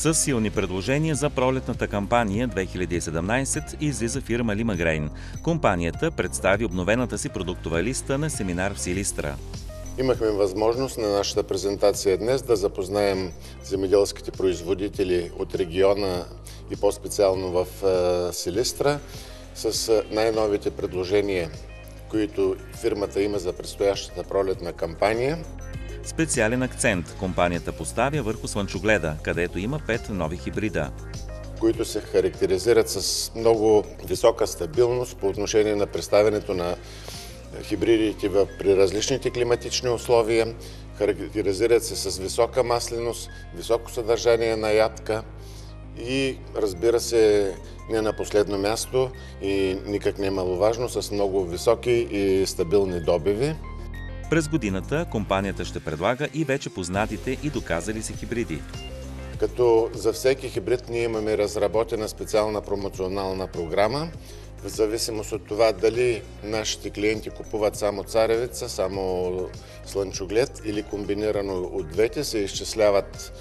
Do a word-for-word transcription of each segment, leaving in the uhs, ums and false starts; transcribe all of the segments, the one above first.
С силни предложения за пролетната кампания две хиляди и седемнадесет излиза фирма Limagrain. Компанията представи обновената си продуктова листа на семинар в Силистра. Имахме възможност на нашата презентация днес да запознаем земеделските производители от региона и по-специално в Силистра с най-новите предложения, които фирмата има за предстоящата пролетна кампания. Специален акцент компанията поставя върху слънчогледа, където има пет нови хибрида, които се характеризират с много висока стабилност по отношение на представянето на хибридите при различните климатични условия, характеризират се с висока масленост, високо съдържание на ядка и, разбира се, не на последно място и никак не е маловажно, с много високи и стабилни добиви. През годината компанията ще предлага и вече познатите и доказали се хибриди. Като за всеки хибрид ние имаме разработена специална промоционална програма. В зависимост от това дали нашите клиенти купуват само царевица, само слънчоглед или комбинирано от двете, се изчисляват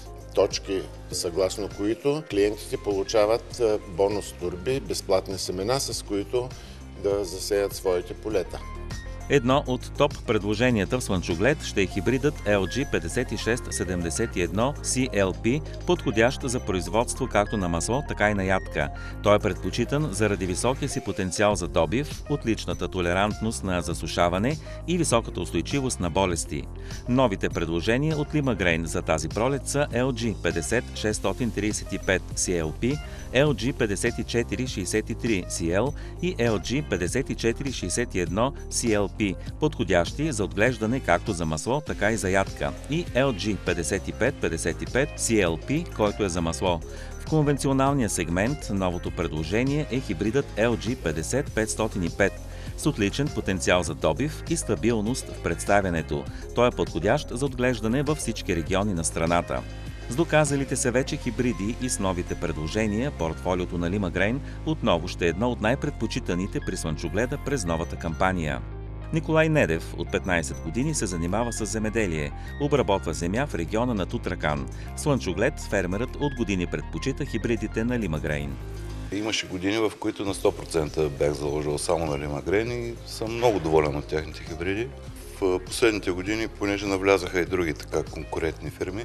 точки, съгласно които клиентите получават бонус турби, безплатни семена, с които да засеят своите полета. Едно от топ предложенията в слънчоглед ще е хибридът Ел Джи петдесет и шест седемдесет и едно Си Ел Пи, подходящ за производство както на масло, така и на ядка. Той е предпочитан заради високия си потенциал за добив, отличната толерантност на засушаване и високата устойчивост на болести. Новите предложения от Limagrain за тази пролет са Ел Джи петдесет шестстотин тридесет и пет Си Ел Пи, Ел Джи петдесет и четири шейсет и три Си Ел и Ел Джи петдесет и четири шейсет и едно Си Ел Пи, подходящи за отглеждане както за масло, така и за ядка, и Ел Джи петдесет и пет петдесет и пет Си Ел Пи, който е за масло. В конвенционалния сегмент новото предложение е хибридът Ел Джи петдесет петстотин и пет с отличен потенциал за добив и стабилност в представянето. Той е подходящ за отглеждане във всички региони на страната. С доказалите се вече хибриди и с новите предложения, портфолиото на Limagrain отново ще е едно от най-предпочитаните при слънчогледа през новата кампания. Николай Недев от петнадесет години се занимава с земеделие, обработва земя в региона на Тутракан. Слънчоглед фермерът от години предпочита хибридите на Limagrain. Имаше години, в които на сто процента бях заложил само на Limagrain и съм много доволен от тяхните хибриди. В последните години, понеже навлязаха и други така конкурентни фирми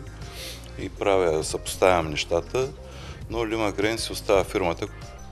и правя, съпоставям нещата, но Limagrain си остава фирмата.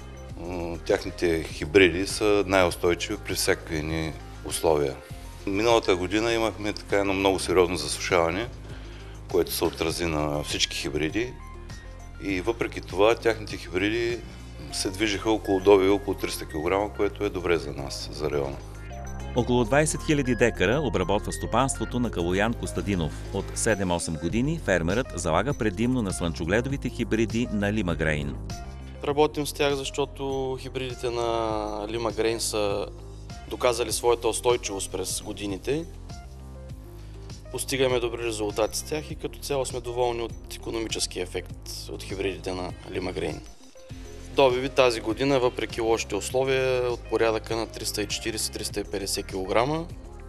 Тяхните хибриди са най-устойчиви при всякакви условия. Миналата година имахме така едно много сериозно засушаване, което се отрази на всички хибриди и въпреки това тяхните хибриди се движиха около добиви около триста килограма, което е добре за нас, за района. Около двадесет хиляди декара обработва стопанството на Калоян Костадинов. От седем-осем години фермерът залага предимно на слънчогледовите хибриди на Limagrain. Работим с тях, защото хибридите на Limagrain са доказали своята устойчивост през годините. Постигаме добри резултати с тях и като цяло сме доволни от икономическия ефект от хибридите на Limagrain. Добиви тази година, въпреки лошите условия, от порядъка на триста и четиридесет до триста и петдесет килограма.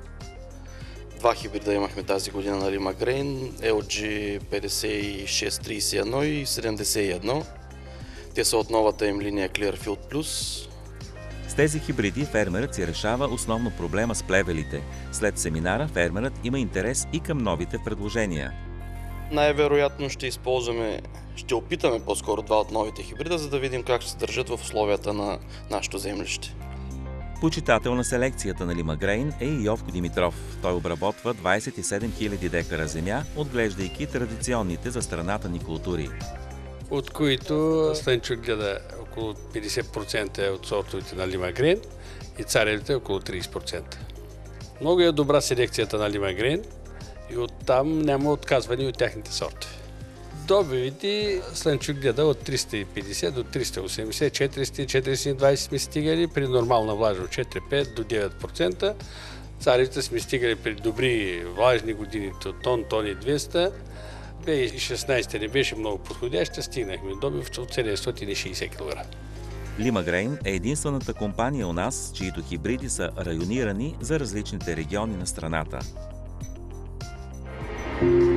Два хибрида имахме тази година на Limagrain, Ел Джи петдесет и шест тридесет и едно и седемдесет и едно. Те са от новата им линия Clearfield Plus. С тези хибриди фермерът си решава основно проблема с плевелите. След семинара фермерът има интерес и към новите предложения. Най-вероятно ще използваме, ще опитаме по-скоро два от новите хибрида, за да видим как ще се държат в условията на нашето землище. Почитател на селекцията на Limagrain е и Йовко Димитров. Той обработва двадесет и седем хиляди декара земя, отглеждайки традиционните за страната ни култури. От които слънчогледа около петдесет процента е от сортовете на Limagrain и царевите около тридесет процента. Много е добра селекцията на Limagrain и оттам няма отказване от тяхните сортове. Добивите слънчогледа от триста и петдесет до триста и осемдесет, четиристотин до четиристотин и двадесет сме стигали, при нормална влажност четири пет до девет процента. Царевите сме стигали при добри влажни години от тон, тон и двеста. две хиляди и шестнадесета не беше много подходяща, стигнахме добив от седемстотин и шейсет килограма. Limagrain е единствената компания у нас, чието хибриди са районирани за различните региони на страната.